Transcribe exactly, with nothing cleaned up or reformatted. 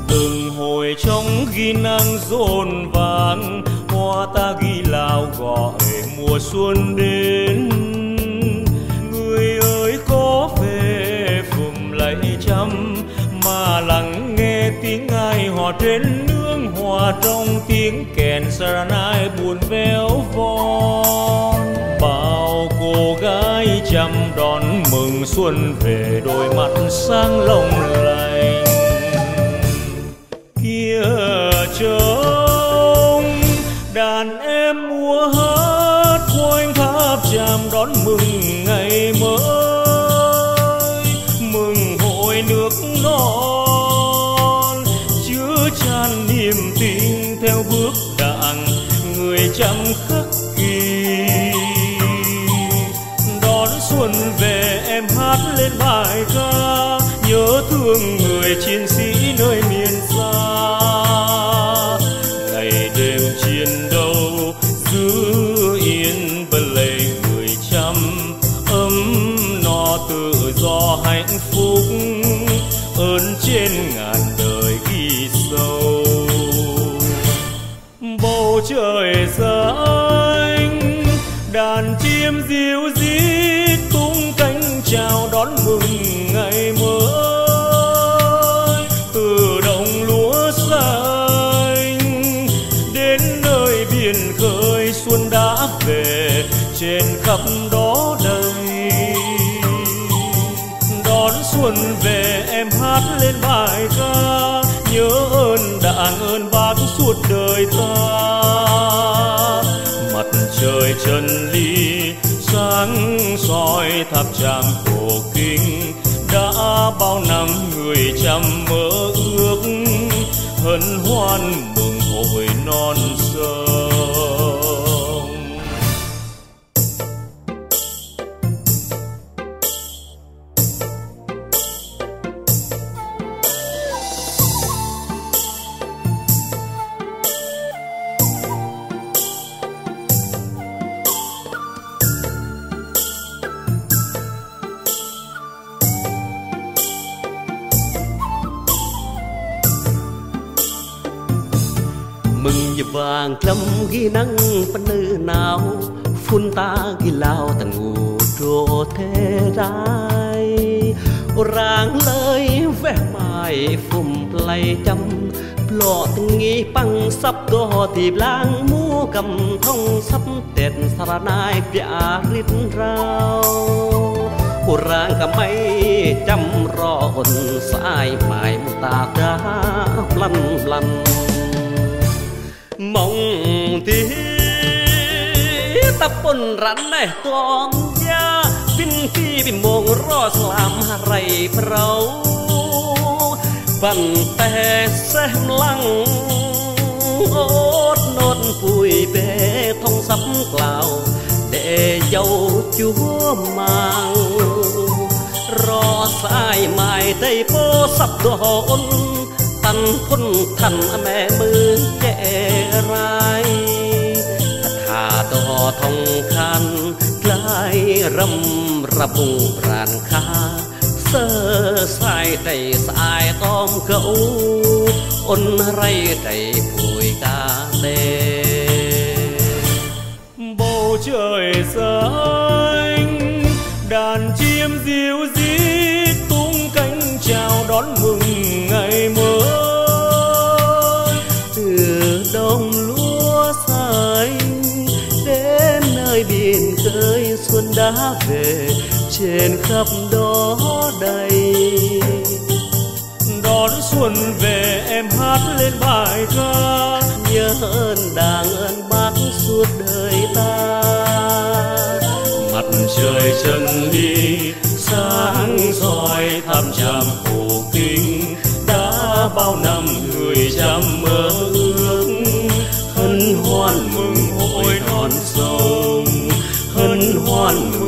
từng hồi trong ghi nắng rộn vàng, hoa ta ghi lao gọi mùa xuân đến. Người ơi có về phùm lấy trăm, mà lắng nghe tiếng ai hò trên nương, hòa trong tiếng kèn saranai buồn véo von. Bao cô gái chăm đón mừng xuân về, đôi mắt sáng long lanh. Kia trông đàn em múa hát quanh tháp chàm đón mừng ngày mới, mừng hội nước non chứa chan niềm tin theo bước đàn người chăm khắc ghi. Đón xuân về em hát lên bài ca, nhớ thương người chiến sĩ nơi miền xa. Ngày đêm chiến đấu giữ yên bần lề người chăm, ấm no tự do hạnh phúc, ơn trên ngàn đời ghi sâu. Bầu trời xanh đàn chim ríu rít tung cánh chào đón mừng ngày mới. Từ đồng lúa xanh đến nơi biển khơi, xuân đã về trên khắp đó đây. Đón xuân về em hát lên bài ca, nhớ ơn đảng ơn bác suốt đời ta. Mặt trời chân ly sáng soi tháp chàm cổ kính, đã bao năm người chăm mơ ước hân hoan mừng hội non sông. Mừng như vàng lâm ghi nắng phân nữ nào, phun ta ghi lao tầng ngủ trô thế rai. Ô ráng lời vẻ mài phùm play chăm, lọ tình nghi băng sắp có thì lang mua cầm thông sắp tết saranai pia rít rao. Ô ráng cả mấy trăm rò ồn sai mài ta ta lăn lăn. Mong tí tập bồn rắn này toàn gia vinh khi bị mông rõ làm rầy brâu bàn tè xem lăng ốt nốt bụi bê thông sắp cloud để dâu chúa mang rõ sai mai đây bố sắp đồn tan quân thần mẹ mưa trẻ rai thà đò thông khan lại râm rập bùng ràn kha sơ sai đầy sai tôm gấu ôn ray đầy bụi ca tê. Bầu trời xanh đàn chim ríu rít tung cánh chào đón mừng ngày mới. Từ đồng lúa xanh đến nơi biển khơi xuân đã về trên khắp đó đây. Đón xuân về em hát lên bài ca nhớ ơn đảng ơn bác suốt đời ta. Mặt trời chân đi sáng soi thăm chàm cổ kính đã bao năm người chăm mơ ước hân hoan mừng hội non sông hân hoan mừng